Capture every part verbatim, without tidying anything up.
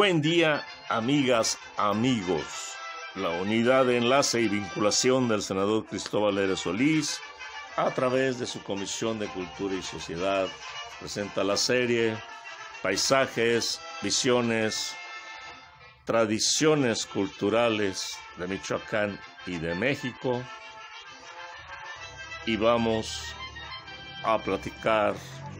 Buen día, amigas, amigos. La unidad de enlace y vinculación del senador Cristóbal L. Solís, a través de su Comisión de Cultura y Sociedad, presenta la serie Paisajes, Visiones, Tradiciones Culturales de Michoacán y de México. Y vamos a platicar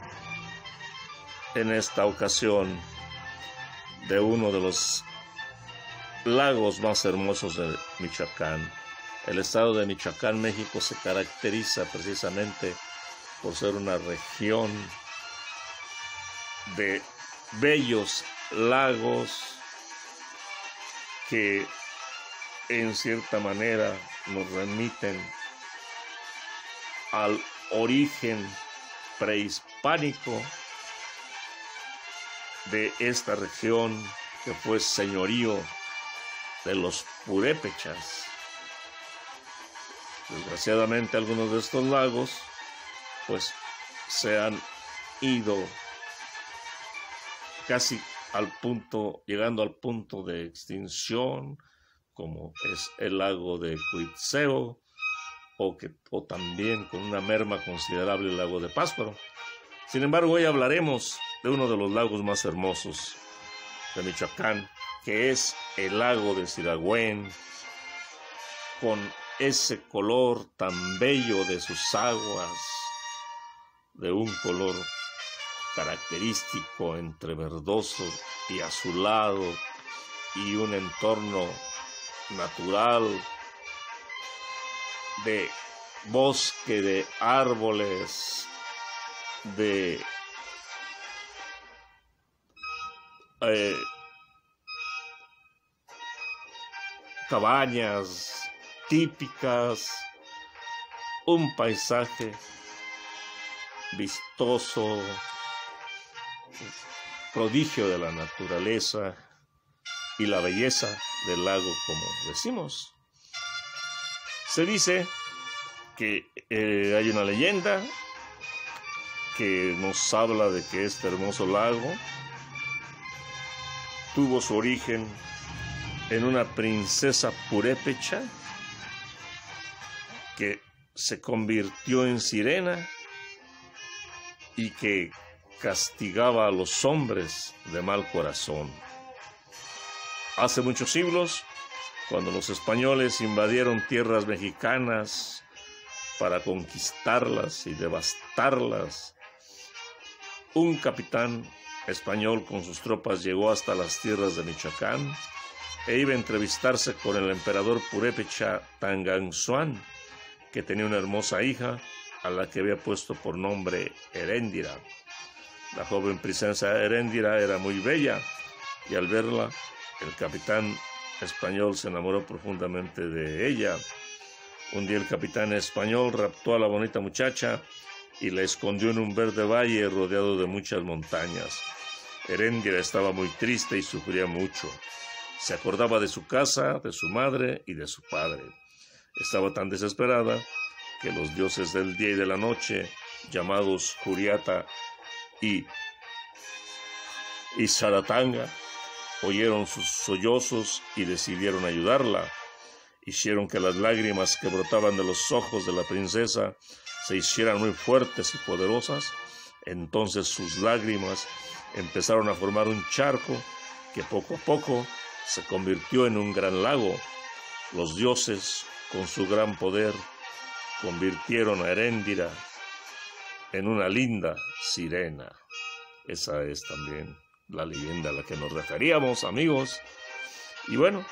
en esta ocasión de uno de los lagos más hermosos de Michoacán. El estado de Michoacán, México, se caracteriza precisamente por ser una región de bellos lagos que en cierta manera nos remiten al origen prehispánico de esta región, que fue señorío de los purépechas. Desgraciadamente, algunos de estos lagos pues se han ido casi al punto, llegando al punto de extinción, como es el lago de Cuitzeo, o, que, o también con una merma considerable el lago de Pátzcuaro. Sin embargo, hoy hablaremos de uno de los lagos más hermosos de Michoacán, que es el lago de Siragüen, con ese color tan bello de sus aguas, de un color característico entre verdoso y azulado, y un entorno natural de bosque, de árboles, de eh, cabañas típicas, un paisaje vistoso, prodigio de la naturaleza y la belleza del lago, como decimos. Se dice que eh, hay una leyenda que nos habla de que este hermoso lago tuvo su origen en una princesa purépecha que se convirtió en sirena y que castigaba a los hombres de mal corazón. Hace muchos siglos, cuando los españoles invadieron tierras mexicanas para conquistarlas y devastarlas, un capitán español con sus tropas llegó hasta las tierras de Michoacán e iba a entrevistarse con el emperador purépecha Tanganczuan, que tenía una hermosa hija a la que había puesto por nombre Heréndira. La joven princesa Heréndira era muy bella y al verla el capitán español se enamoró profundamente de ella. Un día el capitán español raptó a la bonita muchacha y la escondió en un verde valle rodeado de muchas montañas. Heréndira estaba muy triste y sufría mucho. Se acordaba de su casa, de su madre y de su padre. Estaba tan desesperada que los dioses del día y de la noche, llamados Juriata y, y Saratanga, oyeron sus sollozos y decidieron ayudarla. Hicieron que las lágrimas que brotaban de los ojos de la princesa se hicieran muy fuertes y poderosas. Entonces sus lágrimas empezaron a formar un charco que poco a poco se convirtió en un gran lago. Los dioses, con su gran poder, convirtieron a Heréndira en una linda sirena. Esa es también la leyenda a la que nos referíamos, amigos. Y bueno,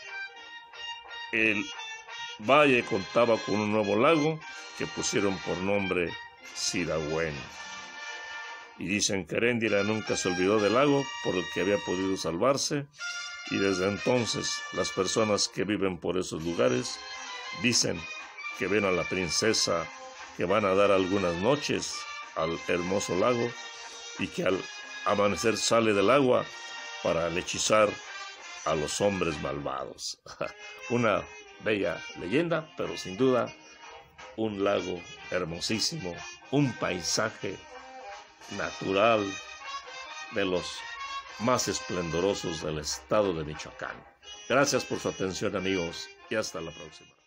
el valle contaba con un nuevo lago que pusieron por nombre Siragüen. Y dicen que Heréndira nunca se olvidó del lago por el que había podido salvarse, y desde entonces las personas que viven por esos lugares dicen que ven a la princesa que van a dar algunas noches al hermoso lago y que al amanecer sale del agua para hechizar a los hombres malvados. Una bella leyenda, pero sin duda un lago hermosísimo, un paisaje natural de los más esplendorosos del estado de Michoacán. Gracias por su atención, amigos, y hasta la próxima.